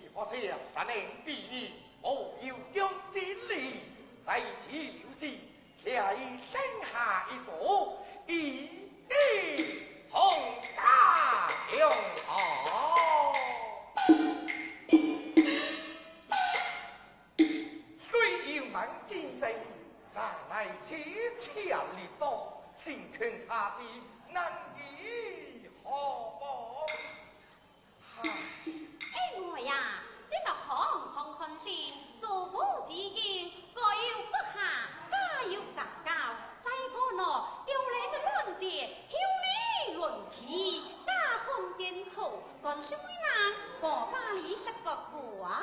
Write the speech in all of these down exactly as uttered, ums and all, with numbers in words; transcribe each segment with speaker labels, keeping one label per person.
Speaker 1: 不想三年毕业，我有将之力，在此留记，下一生下一族，一地洪家永好。虽有万金在，上来切切力多，心劝他之难以何报。唉。
Speaker 2: 哎我呀，你落行行看心，做母之言，各有不下，家有格教，再可恼丢脸的乱节，休理论题，家风颠错，còn是为难，我把你十个苦啊！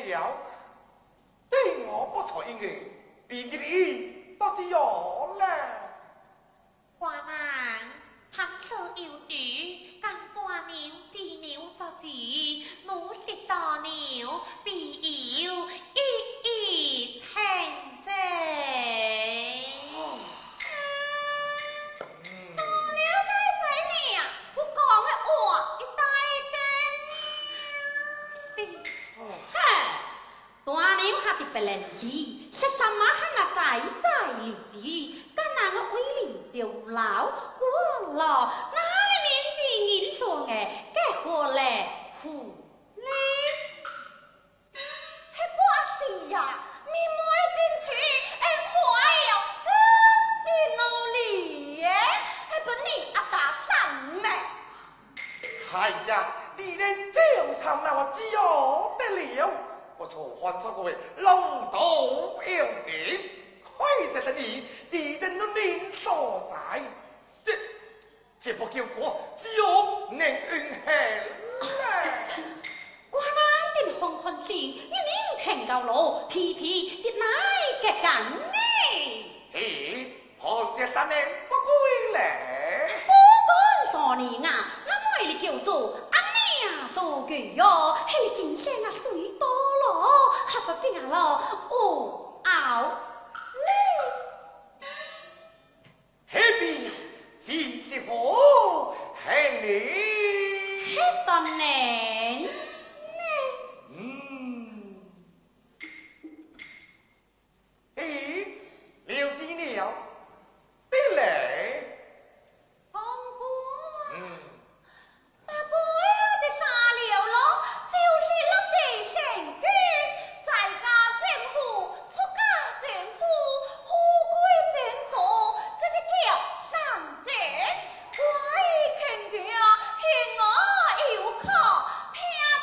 Speaker 1: 了，对我不错应该，你的意倒是有了。
Speaker 3: 华南行色有余，干大牛、鸡牛作主，奴是傻牛，必有一一听证。
Speaker 2: 不能去，是什么喊我在在留住？跟那个威灵丢老过了，哪里年纪人说哎，该活嘞苦嘞，
Speaker 3: 还不是呀？你没进去，哎，坏哟，更努力耶，还不你阿打上呢？
Speaker 1: 哎呀，你连就唱那么只有得了。我错换错各位龙头有名，快在这里敌人的命所在，这这不叫过，只有能运气了。
Speaker 2: 我那点红红线，一年停到路，皮皮的哪个干呢？
Speaker 1: 嘿，旁这三年不归来。
Speaker 2: 不讲说你啊，那么你叫做阿娘说句哟，嘿，今生啊水多咯，还不变咯，哦熬嘞。
Speaker 1: 嘿比，几时好？嘿你。
Speaker 2: 嘿当年。
Speaker 1: 嗯。嘿，刘金鸟，对嘞。
Speaker 3: 公公。
Speaker 1: 嗯。
Speaker 3: 那不要的沙流咯，就是落地成居，在家政府，出家政府，富贵政族，这个叫上阵。我一看见啊，嫌我有口，偏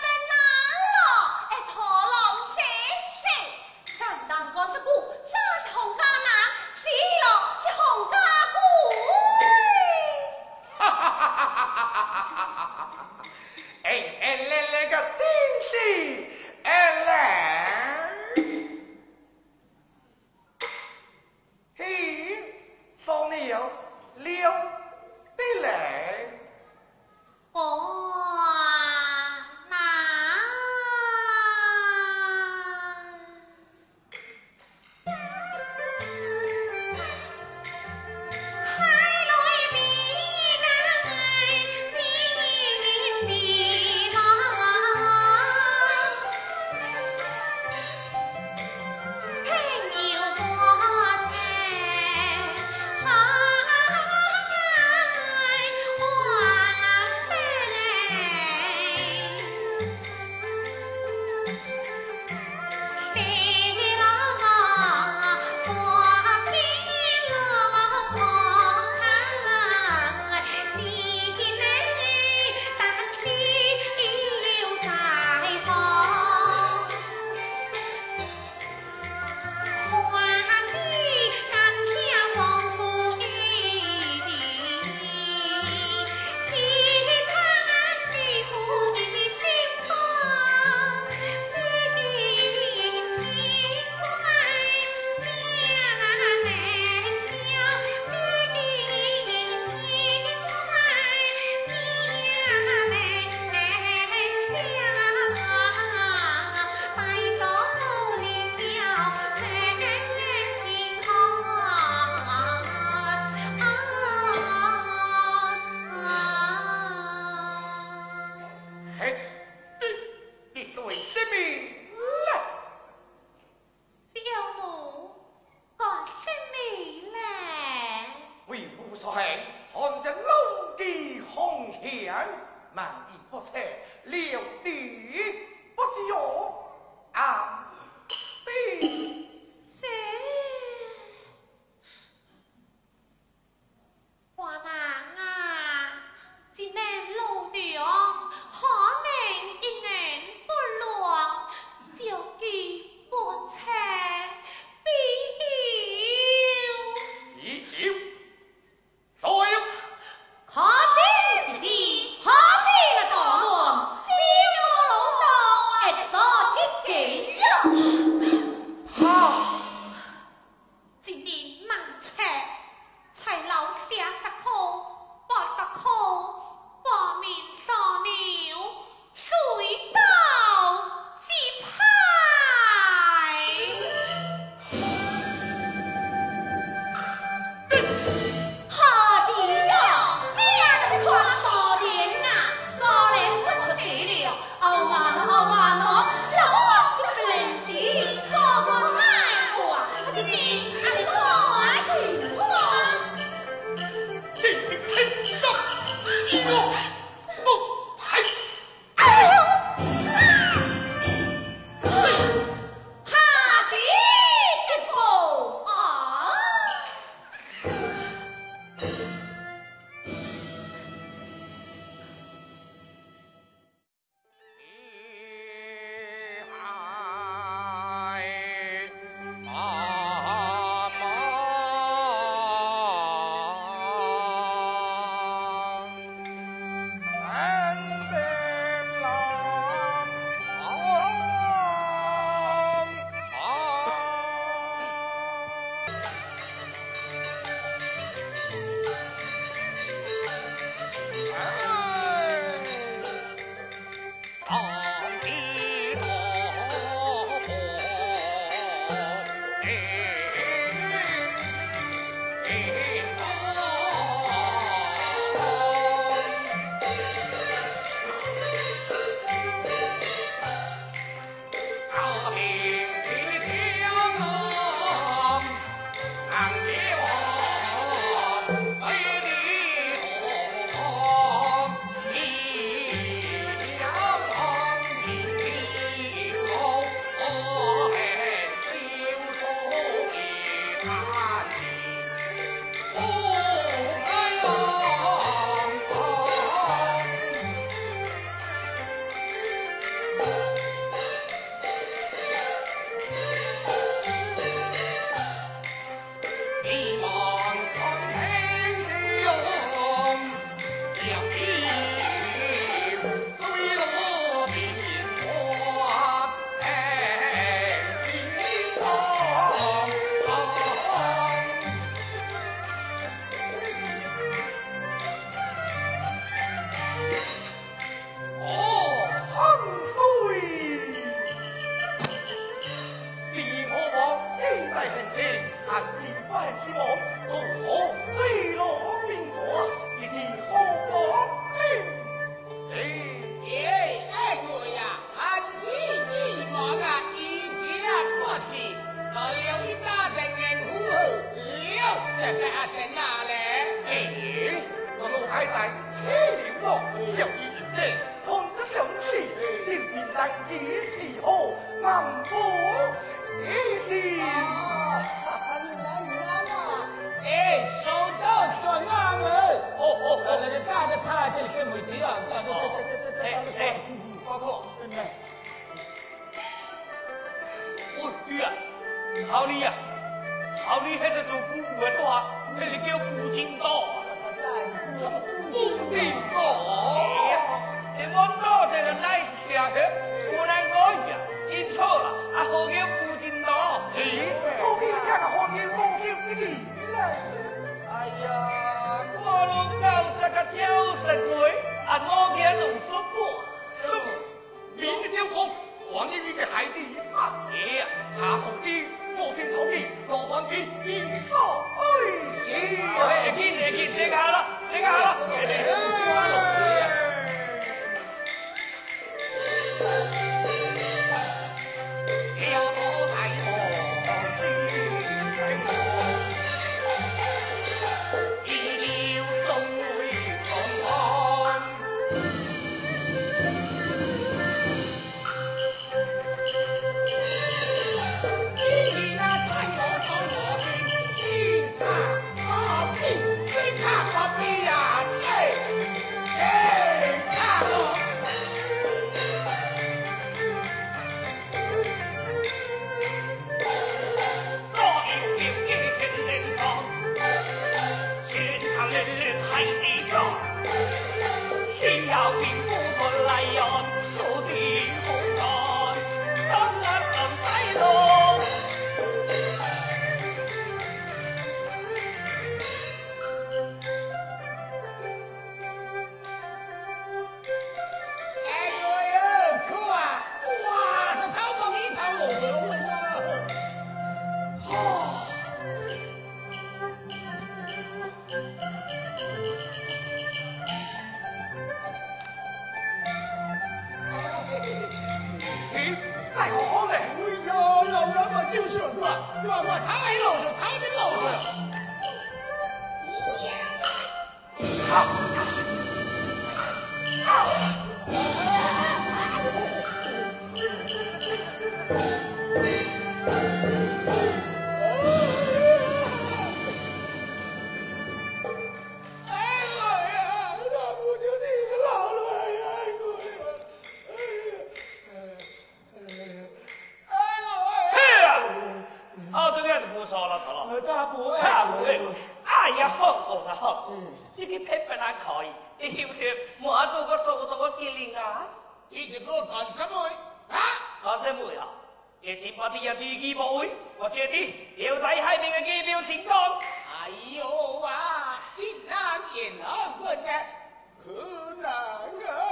Speaker 4: 可难啊！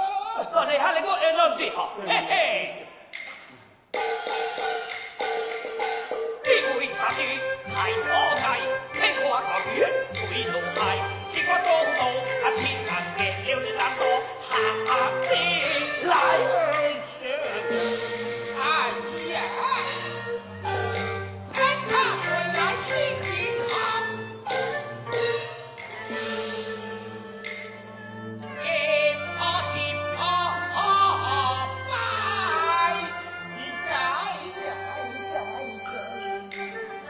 Speaker 4: 我哋下你个二郎对好，嘿嘿。这位大姐太可爱，看看高远对路海，结果走到啊亲人嘅了难道哈哈姐来。
Speaker 5: 哎呀，看他虽然心情好，也怕心怕怕败，一再一再一再一再。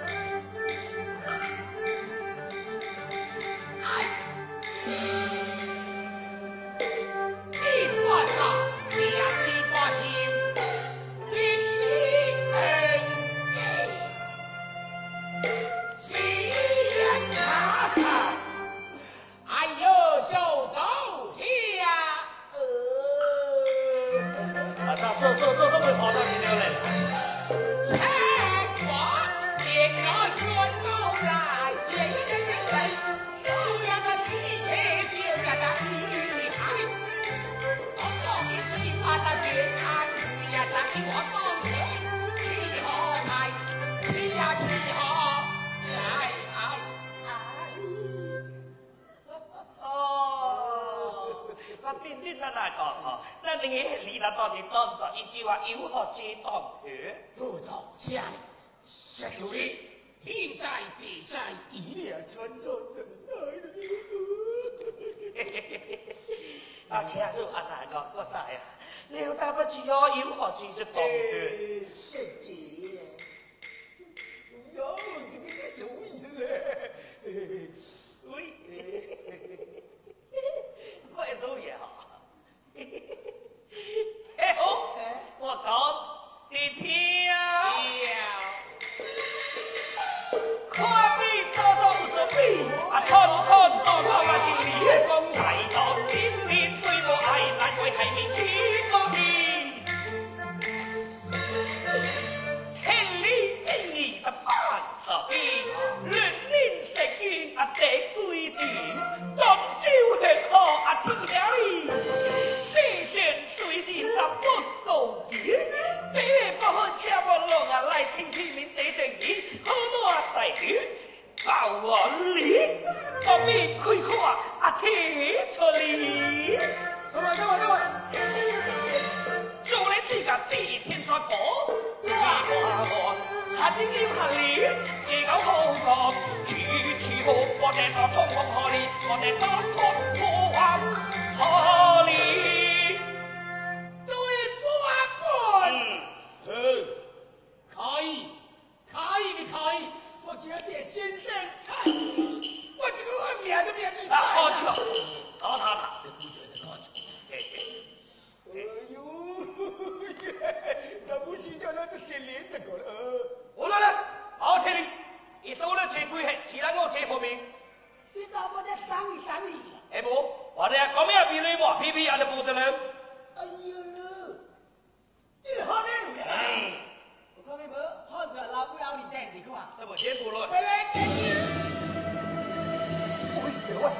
Speaker 5: 哎，一把茶下起把心。
Speaker 4: 走走走，都没跑到前头来。
Speaker 5: 千万别要乱走来，人人人人，手两个细节就让他厉害。我终于去把他决战，不要他给我走开，去好菜，去呀去好菜啊！
Speaker 4: 哦，我边啲那那个吼。那你李大当年当作一句话有何接当去？
Speaker 5: 不到家里，这就你天在地在，一脸沉重的
Speaker 4: 阿且做阿大个，我知啊。你要打不住我有何接就当去？
Speaker 5: 是的，哟，你给个主意嘞！
Speaker 4: 喂，快手也好。哎好，我讲你听啊！快比早早有准备，啊，看看多看啊经理，再到今年对我爱难为海面几多年，天理正义的办法比，人民食券啊得规矩，当酒喝可啊清了哩。随即三不够义，每月不好请我落啊来请天民这等义，好我在于包我里，我必开看啊提出嚟。
Speaker 5: 干嘛干嘛干嘛？
Speaker 4: 做你这个祭天传播，你我我，下今要行里，自搞好个，处处好，我哋多通风好哩，我哋多通破案好哩。
Speaker 5: 嗯，可以，可以，可以，我今天先生看你，我这个面子面子
Speaker 4: 啊，好去了，找他他。
Speaker 5: 哎呦，那不起叫那个谁脸这个了？
Speaker 4: 我来了，好听你，一到了这归黑，自然我这方面。
Speaker 5: 你到我再商议商议。
Speaker 4: 哎不，我哋讲咩比你话，偏偏也就不得了。
Speaker 5: 哎呦喽！你好嘞，路
Speaker 4: 嗯，
Speaker 5: 我讲你无，好在老夫要你带你看。
Speaker 4: 这不先过了。
Speaker 5: 回来给你。
Speaker 4: 喂，这位。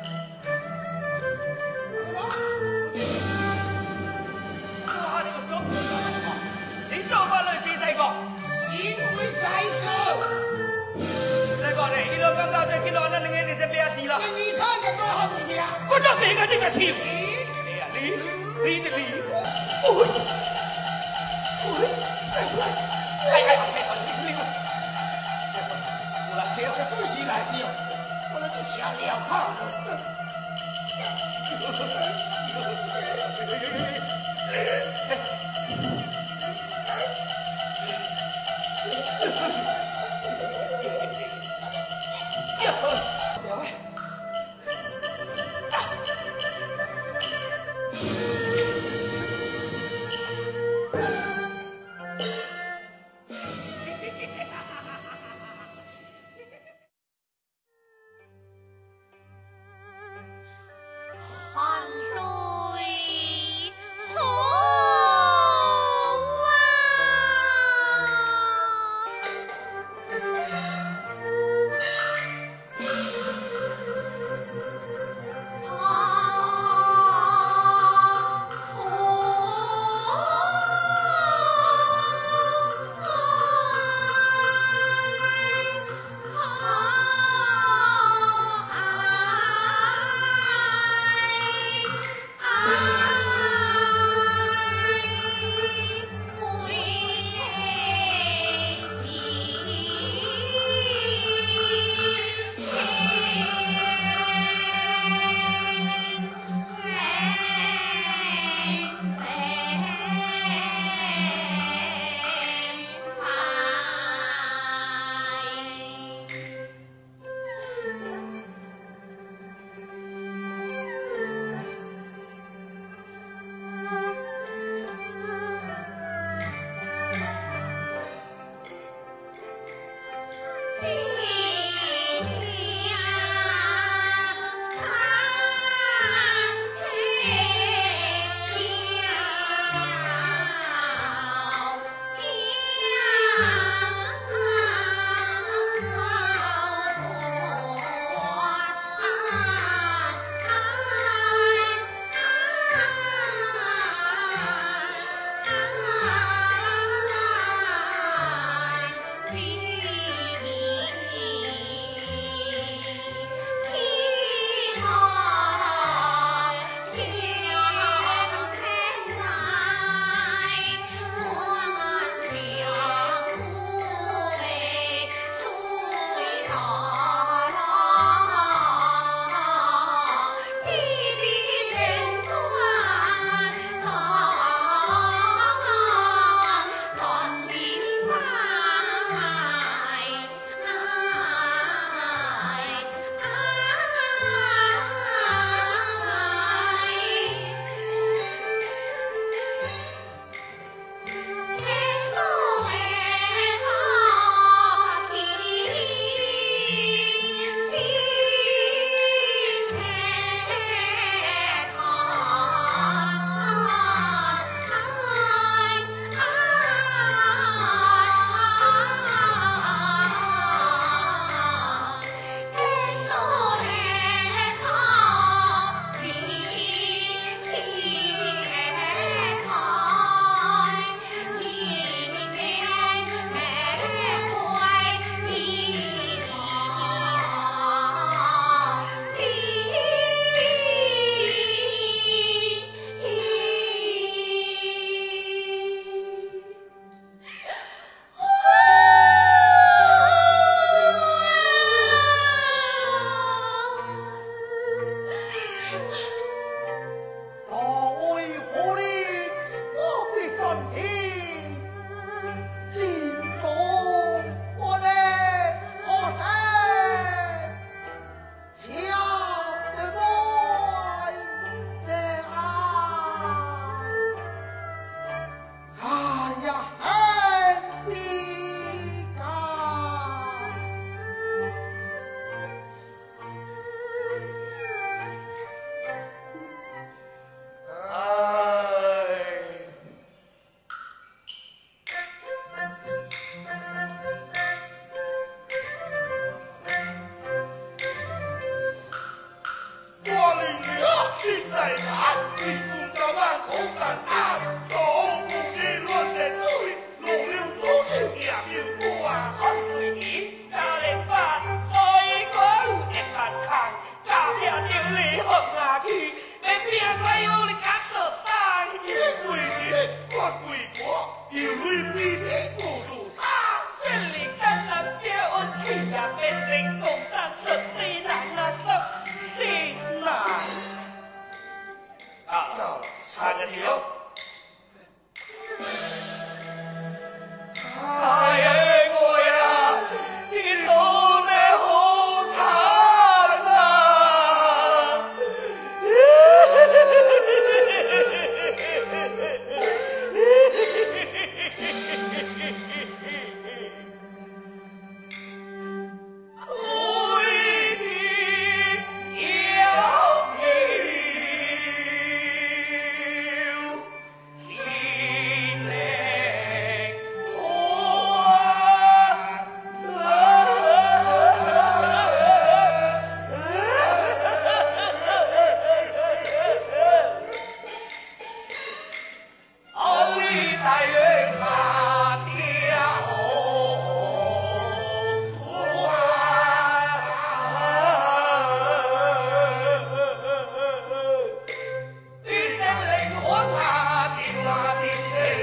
Speaker 4: 哇，你个手，你做乜类似细个？
Speaker 5: 行为在手。
Speaker 4: 细个咧，一路讲到这，见到那两个你是别提了。
Speaker 5: 那你看看多好你呀！
Speaker 4: 我这别个这个气。你呀，你，你的你。喂。喂，来，哎哎哎，你你。我来听。
Speaker 5: 这东西来的，我那个想要看了。
Speaker 4: 两位。
Speaker 3: 汗水红。
Speaker 4: 大人马吊船，一阵灵魂啊，听啊听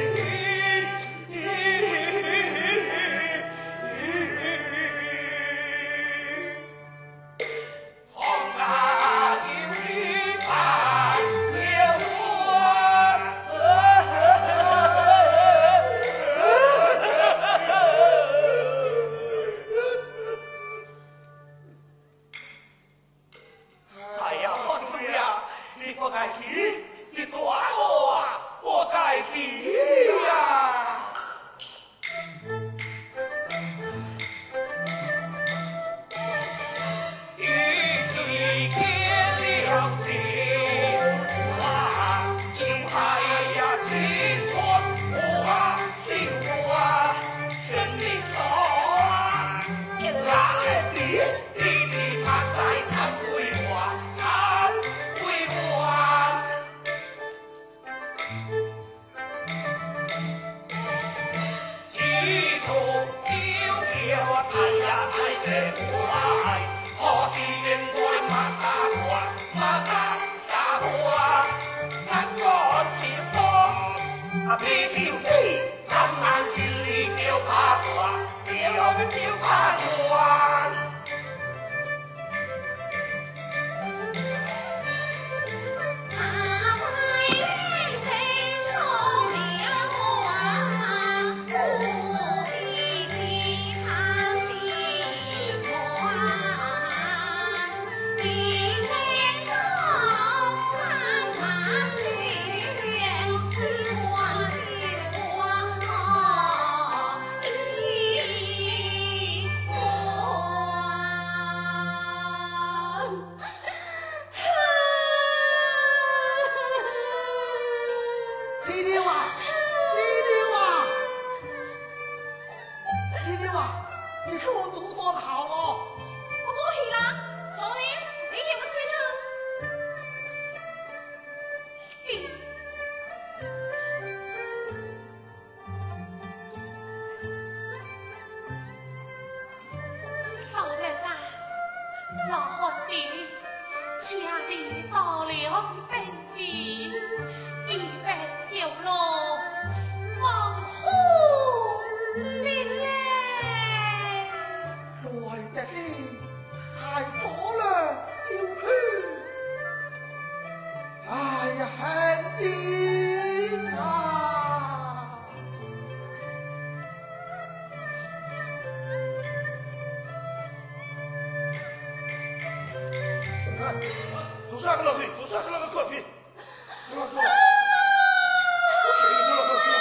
Speaker 6: 都上个老腿，都上个那个커피，走了走了，我先一步了，走了。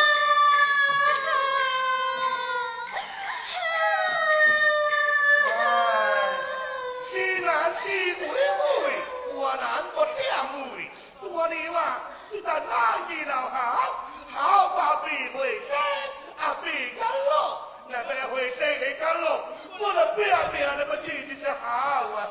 Speaker 6: 哎，既然是妹妹，我难不两妹，多年啊，你但哪一老好，好把别回家，啊别干喽，那别回家给干喽，我的别别那么地的是好啊。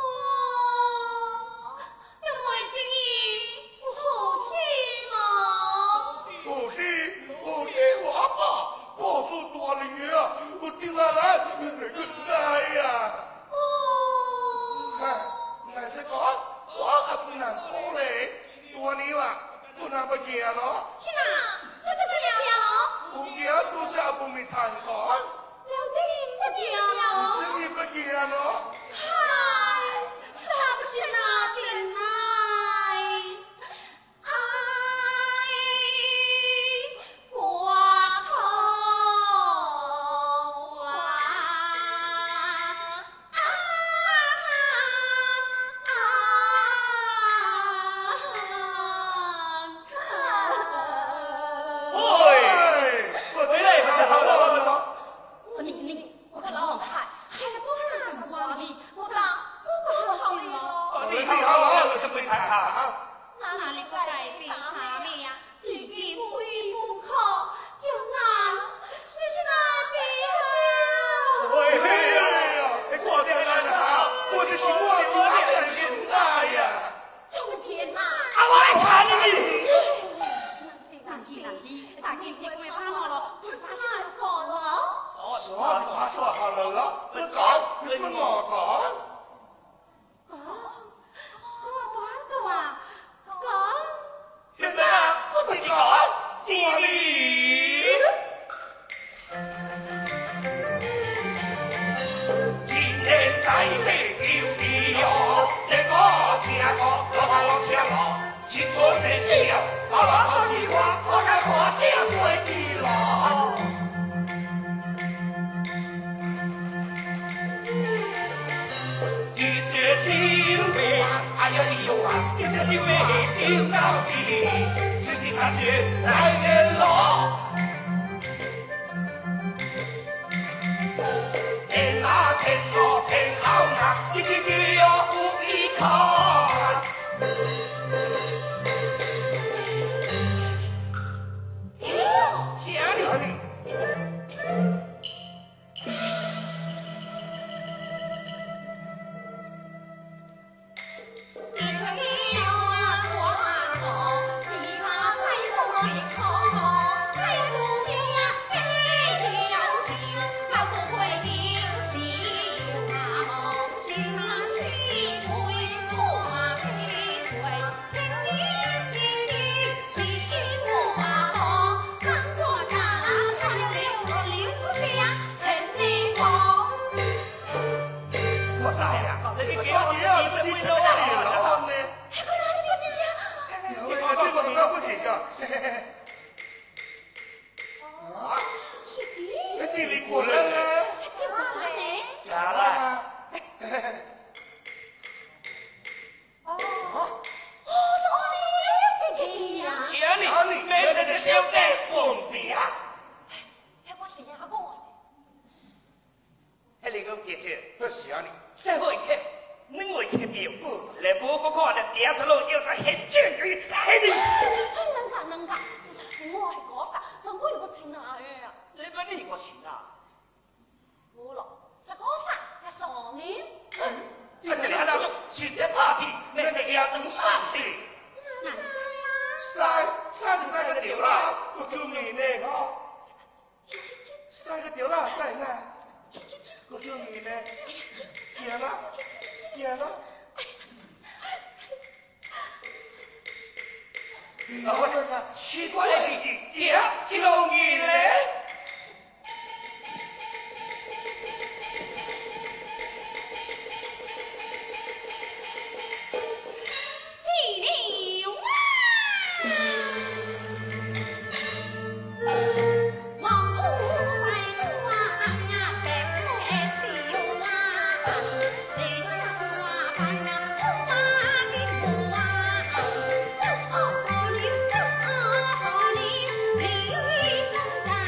Speaker 6: 我丢下来，那个奶呀！哦，嗨，那是讲我也不能哭嘞，多年了，不能不见了。
Speaker 2: 是啊，我怎么了？
Speaker 6: 不见都是不没谈讲。
Speaker 2: 了解不见了。
Speaker 6: 是你不见了？
Speaker 2: 嗨，那不是那的奶。
Speaker 4: 回来不就好了？
Speaker 2: 你你会发好了，会发好了。
Speaker 6: 说话说好了了，你讲，你跟我讲。
Speaker 2: 讲，我我啊，讲。
Speaker 4: 现在啊，我是讲，经理。新年在起有意哟，你我请我，老板老请我，青春的笑，老板好喜欢，我该花点回去了。一切听呗，哎呀你有啊，一切听呗，听到底，就是那些来人了。天啊天错天好呀，一句句又不一看。家里。奇怪的是，也挺容易嘞。
Speaker 2: 啊！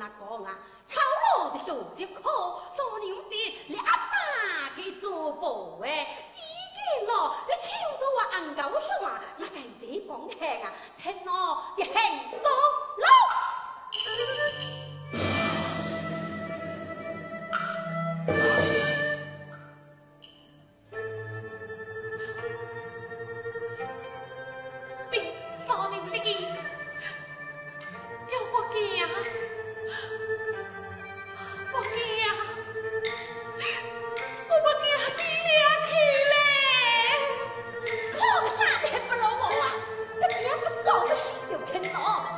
Speaker 2: 那讲啊，炒肉的手接口，老牛的你阿打给做保哎，几个咯，你超到我硬狗说话，那该这讲听啊，听咯，你很多咯。我啥子还不老我啊？这天不早就洗就听到。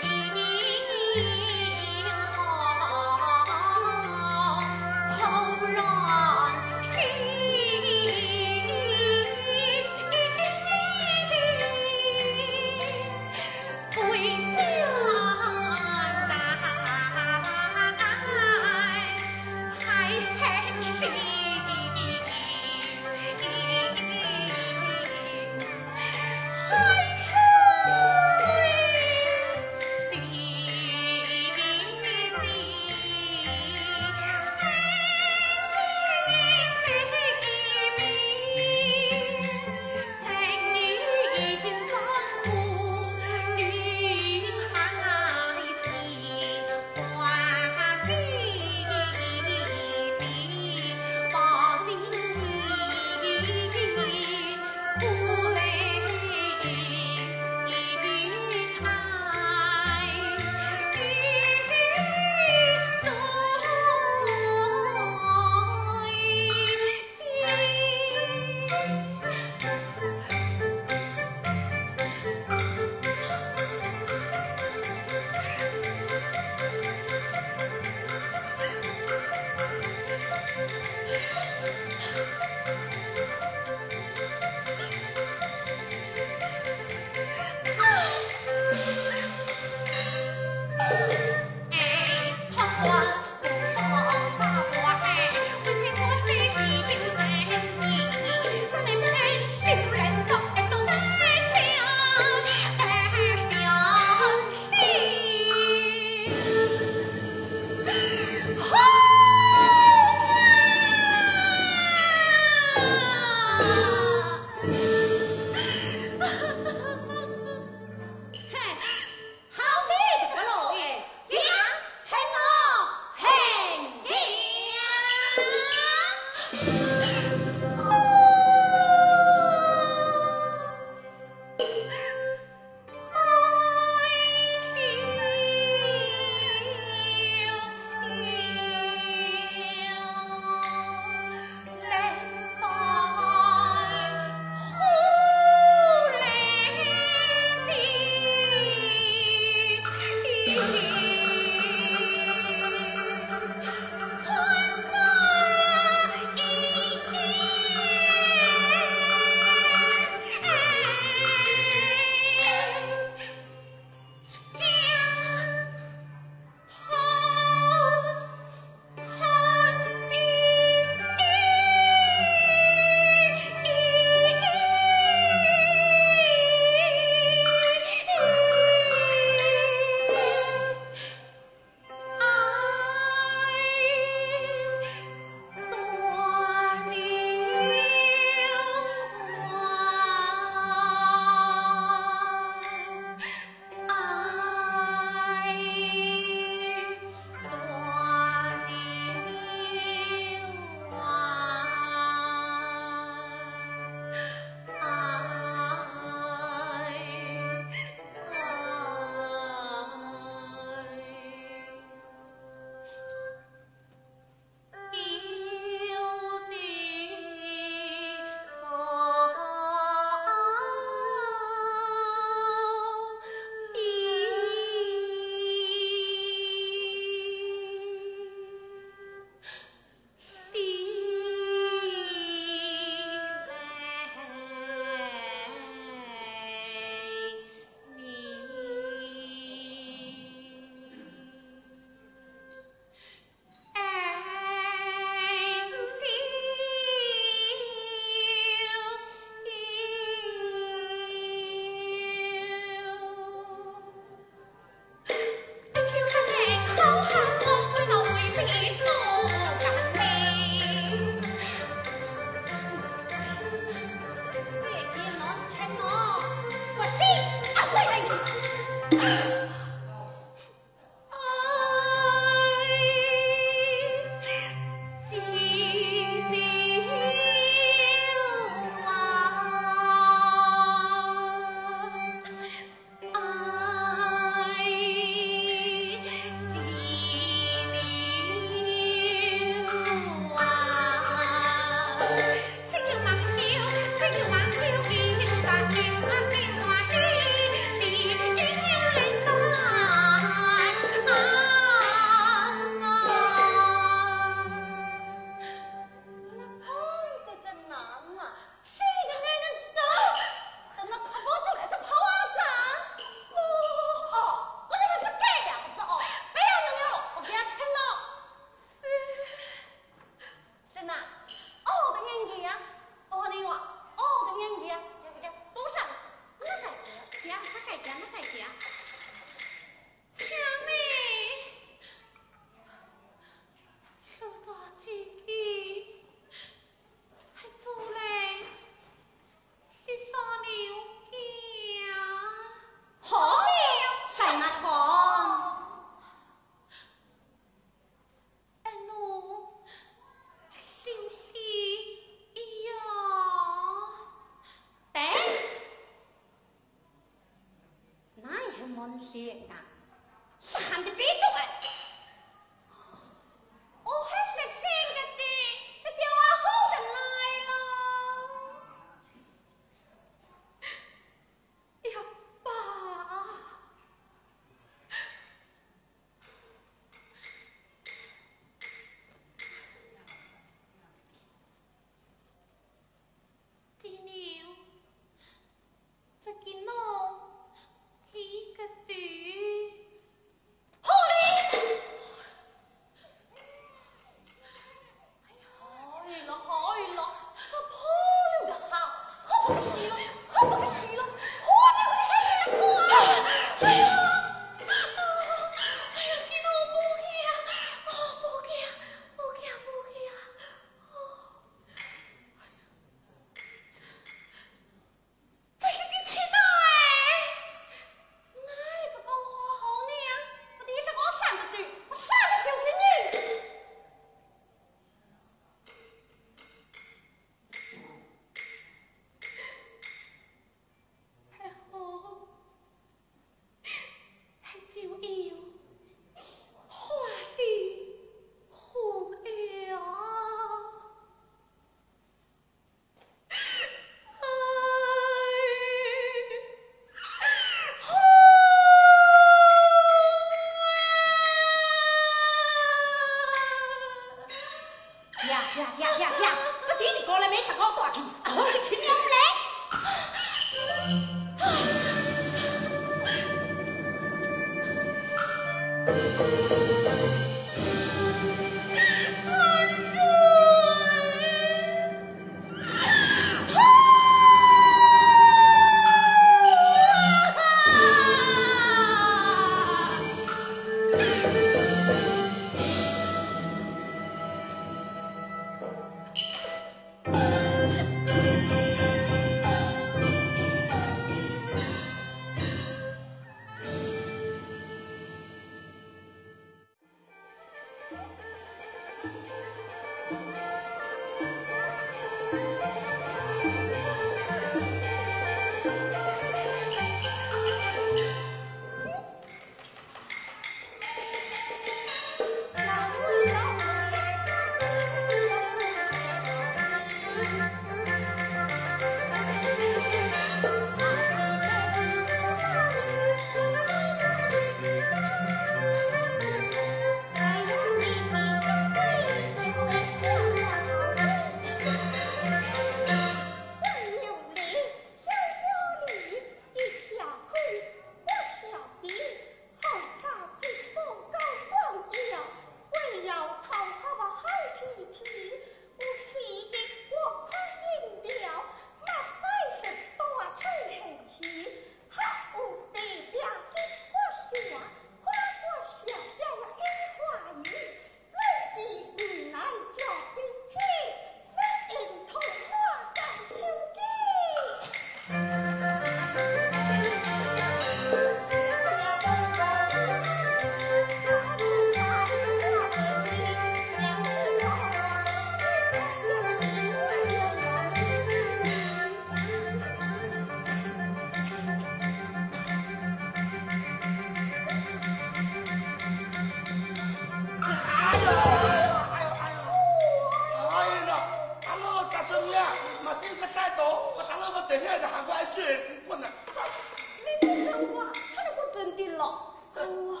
Speaker 3: 哇！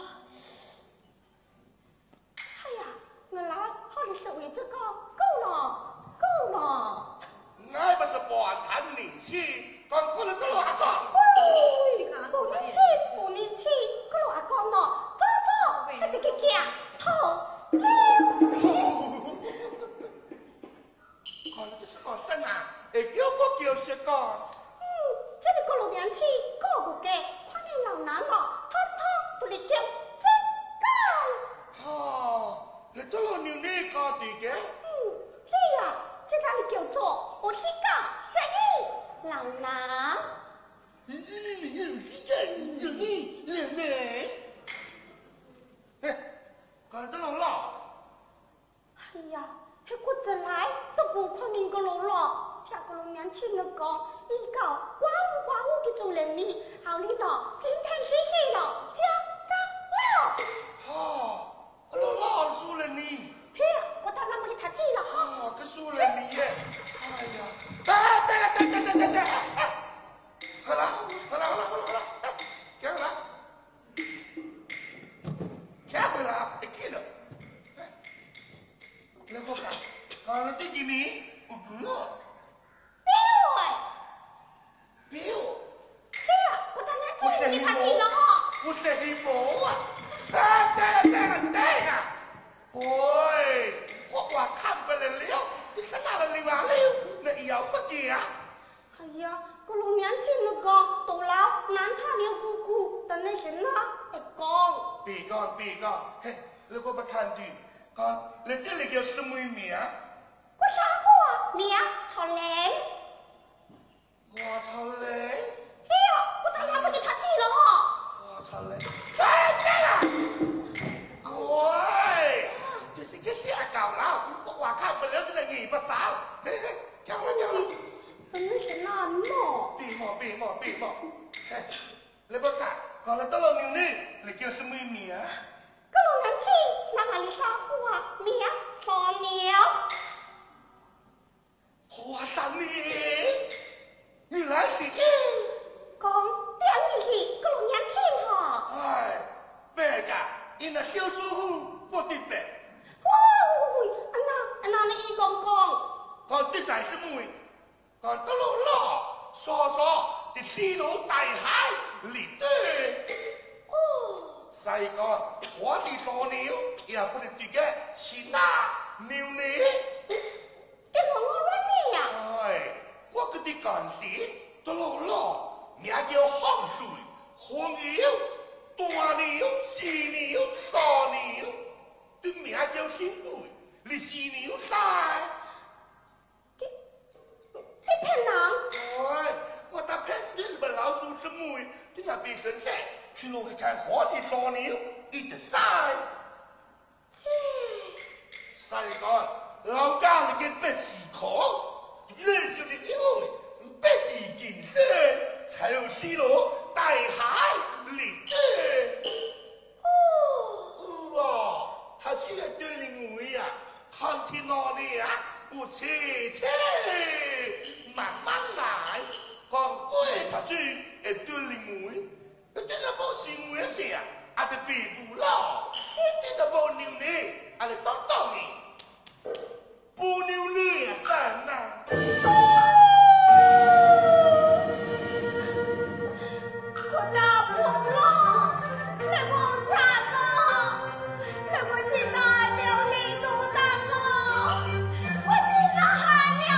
Speaker 3: 哎呀，我来好的是为这个够了，够了。
Speaker 6: 我不是半谈年轻，讲可能都老阿公。
Speaker 3: 喂，不年轻，不年轻，个老阿公咯，走走，还得去行头了。
Speaker 6: 看你是个什啊？会叫我叫谁讲？
Speaker 3: 嗯，这里个老年轻，个不给，看你老男咯，通通都来叫真高。
Speaker 6: 哦，你都老牛你讲的嘅？
Speaker 3: 嗯，你呀，这哪里叫做我是讲这里老男？
Speaker 6: 你你你你是真是你奶奶？嘿，看得老老。
Speaker 3: 哎呀，迄骨子来都不看恁个老了，听个老年轻人讲，以后我有我有去做人呢，后日咯，今天死去咯，加刚了。
Speaker 6: 哦，老老输了你。
Speaker 3: 嘿，我当然没去读书了哈。
Speaker 6: 啊，可输了你耶！哎呀，哎，等下等等等等等，哎，好了好了好了好了好了，哎，行了，行回来啊，别记了。哎，来我看，看了这几年我不要。
Speaker 3: 表哎，
Speaker 6: 表。
Speaker 3: 嘿，我当然真没去读书了哈。
Speaker 6: 我是黑毛啊！哎，等下等下等下，喂，我话看不了了，你是哪来你话了？你要不给啊？
Speaker 3: 哎呀，个老年轻人讲，到老难他了姑姑，但你是哪会讲？
Speaker 6: 别讲别讲，嘿，你我不看的，讲你这里叫什么名？
Speaker 3: 我啥话名错人？
Speaker 6: 我操嘞！
Speaker 3: 嘿呀，我当然没去读书了哈。
Speaker 6: 我操嘞！哎，对了，喂，这是个瞎搞佬，我话看不了，这个耳不少，嘿嘿，讲了讲了。
Speaker 3: 但你是哪么？
Speaker 6: 别莫别莫别莫，嘿，你不看，讲了到了牛呢，你叫什么名？
Speaker 3: 个老年轻，那哪里啥话名错苗？
Speaker 6: 花三年，原来是你。
Speaker 3: 讲点你是个老年轻哈。
Speaker 6: 哎，别个，因那小叔父过得白，
Speaker 3: 喂，安那安那你伊讲讲，
Speaker 6: 讲这才什么？讲到了老，说说的西路大海里对。
Speaker 3: 哦，
Speaker 6: 再讲花地多牛，也不能这个其他牛呢。
Speaker 3: 电话我乱你呀？
Speaker 6: 哎，我跟你讲事，到了老，名叫洪水，红牛、大牛、细牛、傻牛，对名叫新贵，你犀牛噻。
Speaker 3: 这这骗人？
Speaker 6: 哎，我打骗你们老鼠什么？你那别生气，去路去看花地傻牛，一直晒。
Speaker 3: 这
Speaker 6: 晒干，老家你给别死口，认识的因为别死健身，才有西路大海里去。哦，哇，他现在对你我呀，看天哪里啊，我切切慢慢来，讲过他去会对你我，真的不是我的呀，啊得别不老，真的不牛呢，啊得当当你，不牛呢三呐。
Speaker 3: 我打不了，你不惨了，你不现在就离独单了，我现在还了。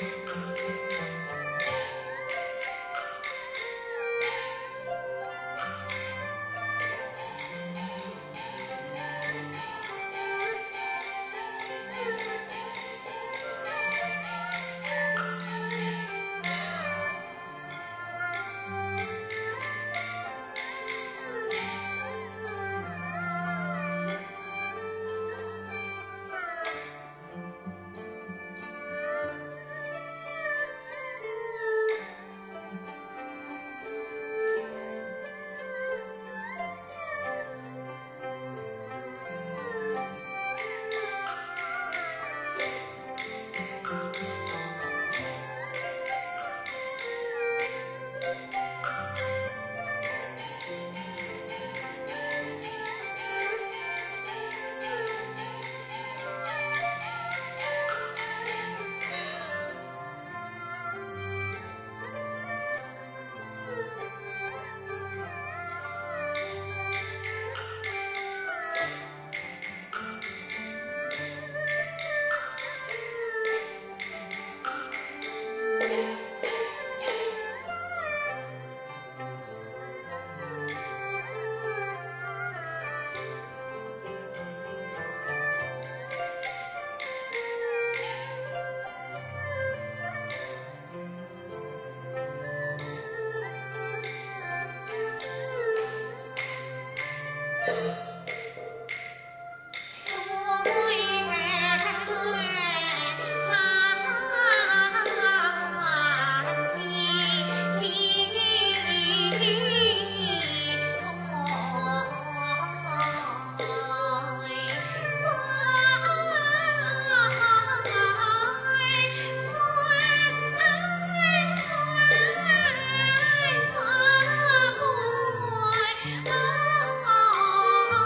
Speaker 3: 啊。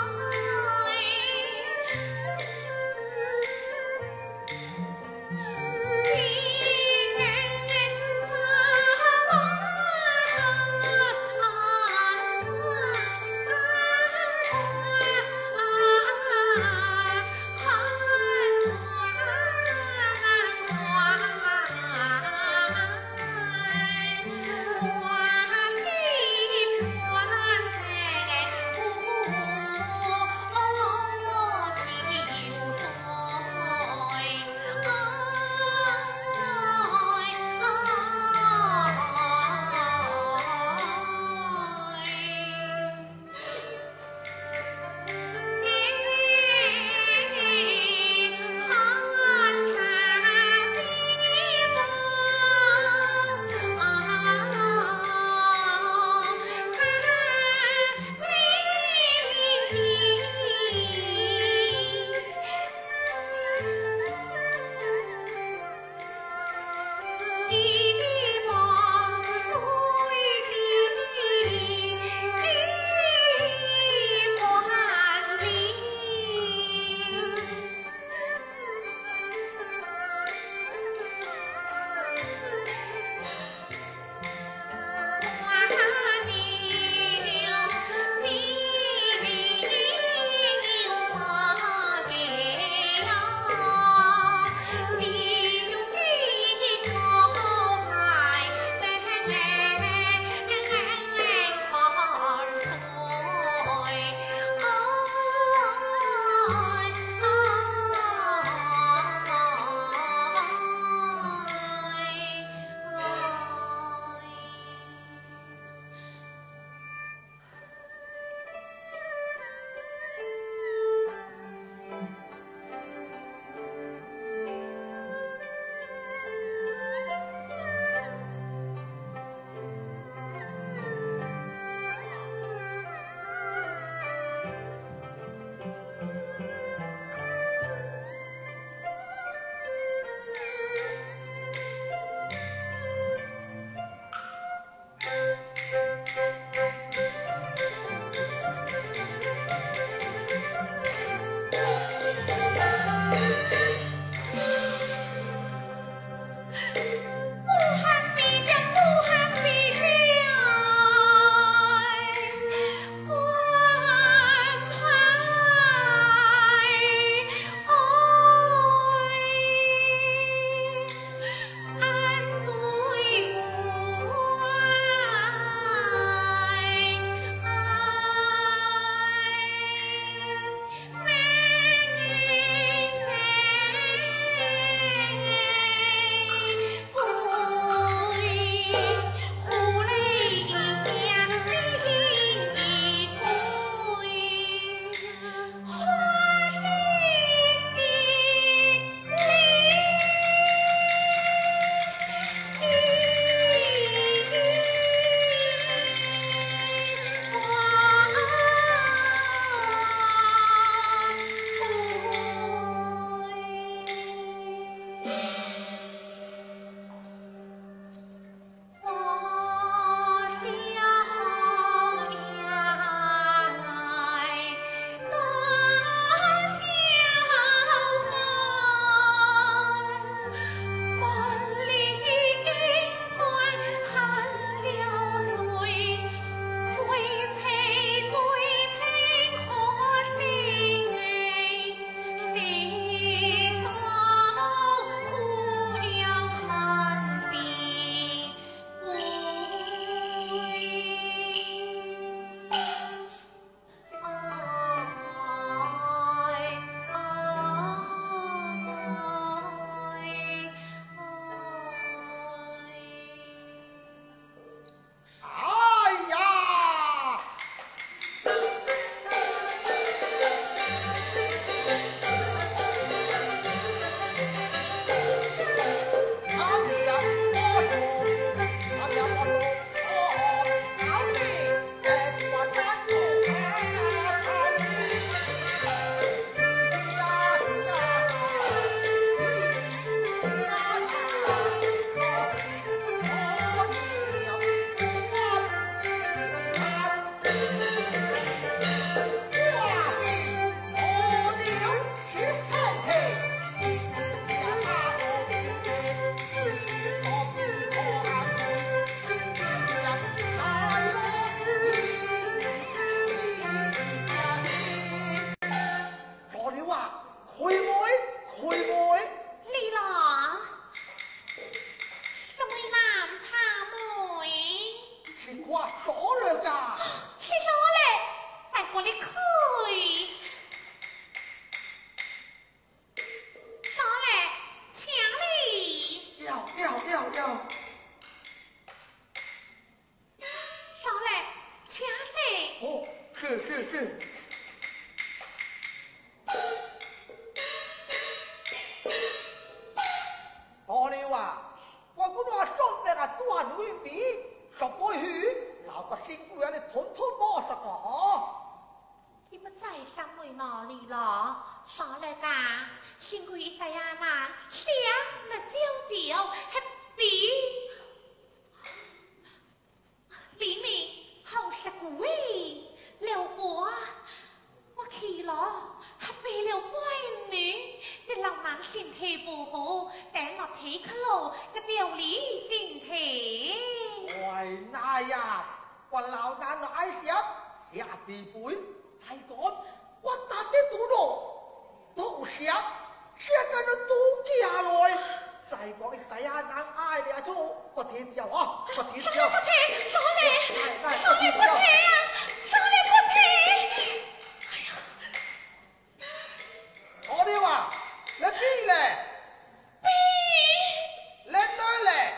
Speaker 6: 是是。
Speaker 1: 大刘啊，我估我上得个短尾比，十过去，老百姓居然你统统冇十个哈。
Speaker 3: 你们在上回哪里了？啥来噶？辛苦一大呀难，想那舅舅还比李明好食鬼，了我我去了，还背了乖女，啲老男身体不好，等我睇佢路，个调理身体。
Speaker 1: 喂，那呀，我老男爱食下地杯。才讲，我打的赌路都想，现在都都家来。再讲你第一难爱的做，我听掉啊，我听掉。
Speaker 3: 不听，少嚟，
Speaker 1: 来来，
Speaker 3: 少嚟不听啊，少嚟不听。哎呀，
Speaker 1: 我哋话，你邊咧？
Speaker 3: 比
Speaker 1: 你哪咧？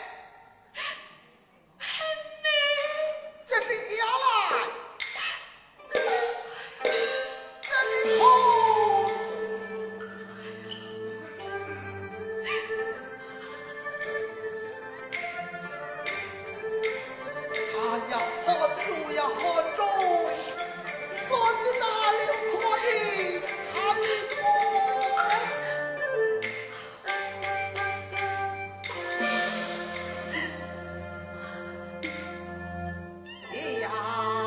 Speaker 3: 很美。
Speaker 1: 这是妖啊！这里痛。哎呀，喝住呀，喝住！喝住哪里可以？哪里不？哎呀！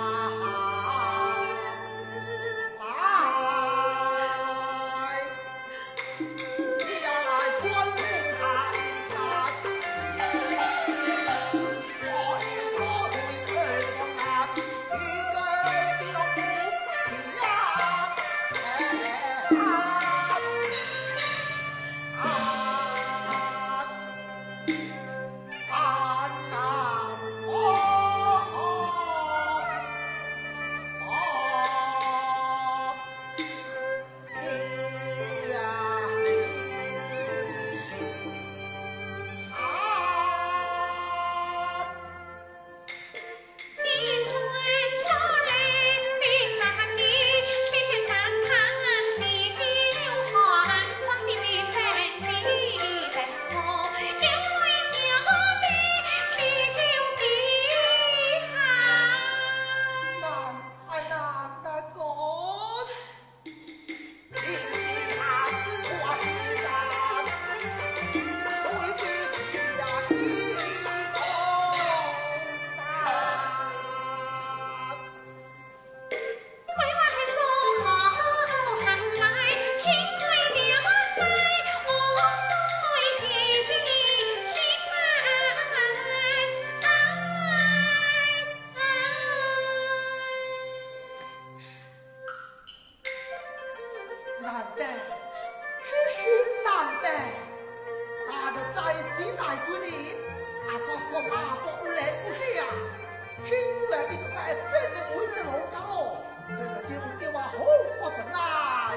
Speaker 1: 难得，确实难得。他的在几代归你，阿哥哥阿哥来不是呀？新来一个在这个位置楼上喽，这个丢丢啊好我的来。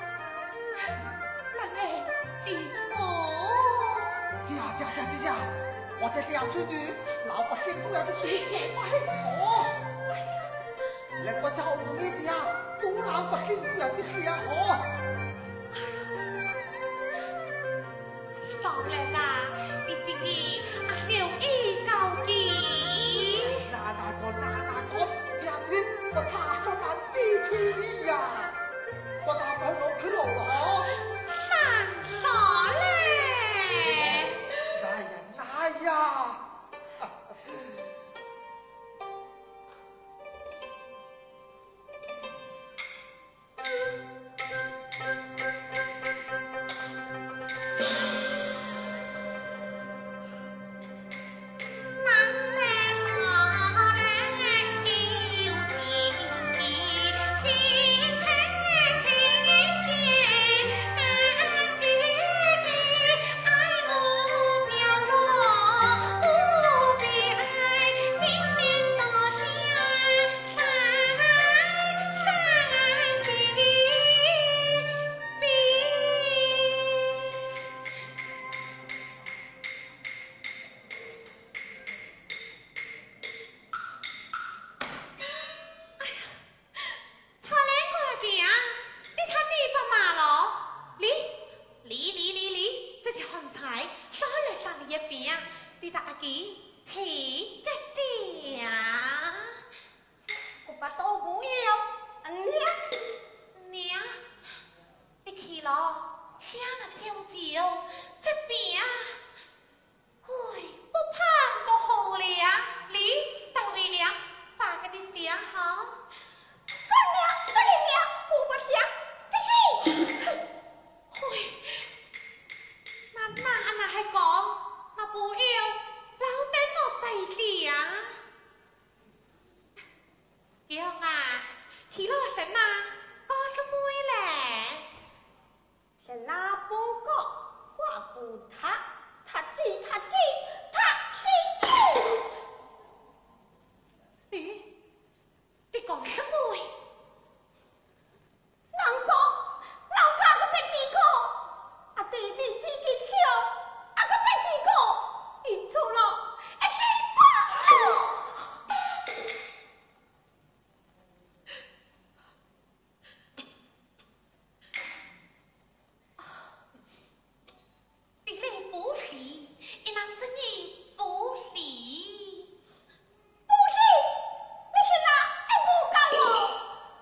Speaker 3: 那你记错。
Speaker 1: 家家家家家，我这两出去，老百姓不要去写我很好。你我叫我一边，都老百姓不要去写好。
Speaker 3: 上来啦！你自己阿廖一高级。
Speaker 1: 那那个那那个，两天我差上满比起你呀，我大朋友去老了啊。
Speaker 3: 上啥嘞？
Speaker 1: 那呀那呀。
Speaker 3: 你大吉提个啥？我把刀不要，娘娘，你去了，想了久久，这边，哎，不怕不好了，你到位了，把个你想好。干娘，干娘，我不想，这是，嘿，那那那还讲，那不要，老等我再想。娘啊，去了神啊，告诉妹嘞。神啊，不过我不他，他知他知他是。你你讲什么？人讲老家个别几个，啊对，你自己跳，啊个别几个，你错了，一定不。你嘞不是，一男子女不是，不是，你是哪一不讲我？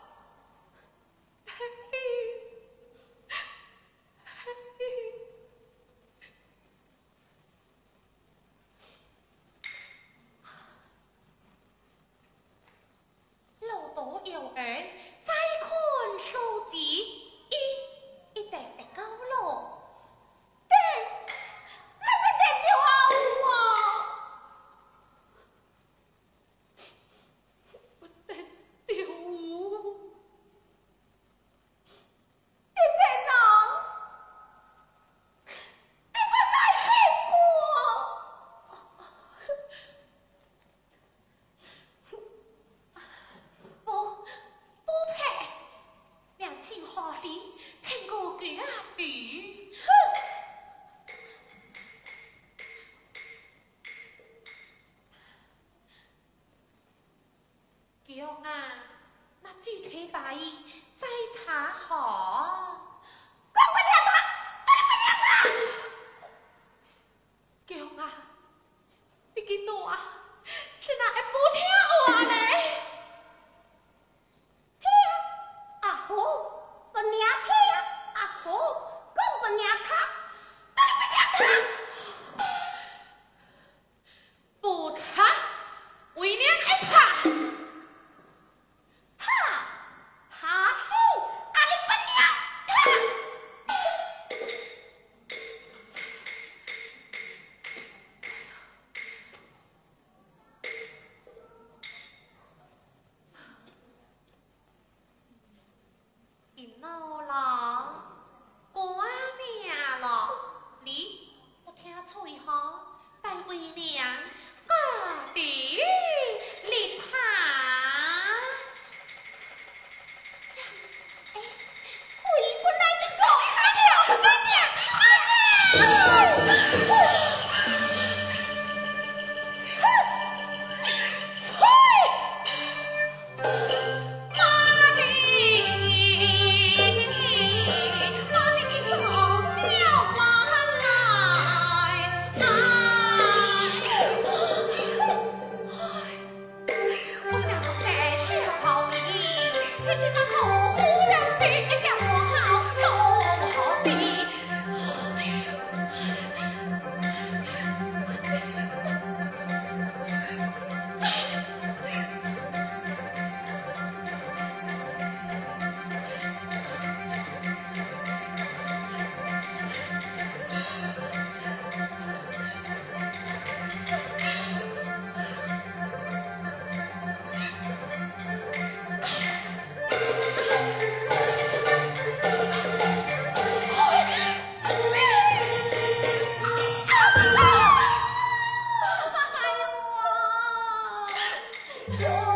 Speaker 3: 老多幼儿在困书籍，一一定得高楼。对，你不得丢啊我，不得丢我，你别闹，你不再辛苦。不不配，两情何时骗我句啊句？哼！娘啊，那具体大意再谈好。讲不了他，讲不了他。娘啊，你给我啊，是哪会不听话嘞？听，阿虎，不娘听，阿虎，讲不娘他，讲不娘他，不他，为娘一怕，怕，怕死，阿里不娘他。你闹了，过命了，你不听吹哈，待为娘个地立他。这样，哎，为不来的狗，那就要个娘，我